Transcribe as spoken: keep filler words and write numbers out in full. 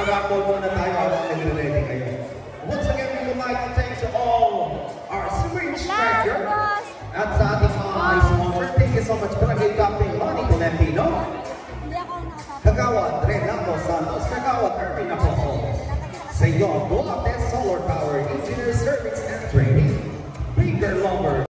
mag-rockball muna tayo habang nagre-ready kayo. Once again, we would like to thank to all our screen striker at sa ating mga sponsor. Thank you so much for naging Captain Ronnie Tolentino, Kagawad Renato Santos, Kagawad Erwin Aposo, sa iyo, Duarte Solar Power Engineer Service and Training, Baker Lumber.